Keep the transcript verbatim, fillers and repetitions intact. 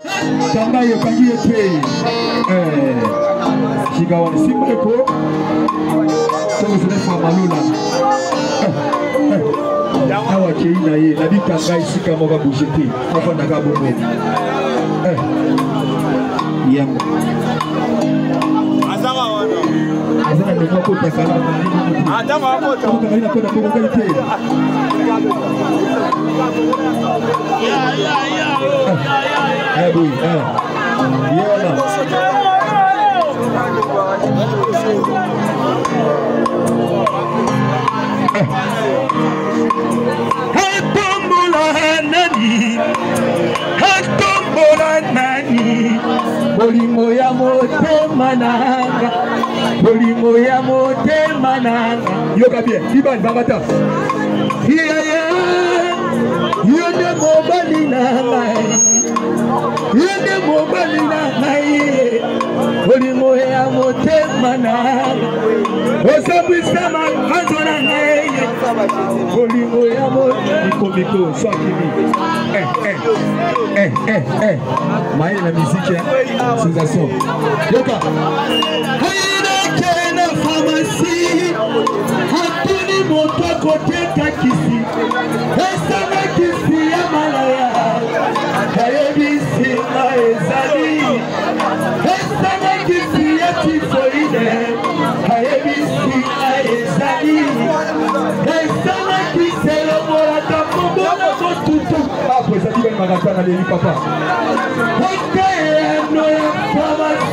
Kamba yo kangi ete. Eh. Shigawa simple ko. Comme je l'ai fait malula. Awa keina ye na bikanga isika moka bougeté. Papa na kabongo. Eh. Yam. Azama wana. Azama ni ngoko takala na. Adama hapo tu. Kama kwa kwa kwa ite. Ya ya ya. Eh boy, eh. Yona. Hatombola nani, hatombola nani, bolimo ya motema nanga, bolimo ya motema nanga. Yoka bien, Iban Bangata. Yeah yeah, yone mobali nanga, yone mobali nanga, bolimo ya motema nanga. Osabisama azona nanga. Bolingo ya mo miko miko sakimi. Eh eh eh eh eh. Maï la musique sensation. Yoka. Haina kena pharmacie. Hatuni moto kote kakisi. Esama kisi ya malaya. Hayebisi na ezali. Esama kisi ya tifoide. Hayebisi na ezali. Après ça dit ben magazine à l'élite papa. Ok, no pharmacie.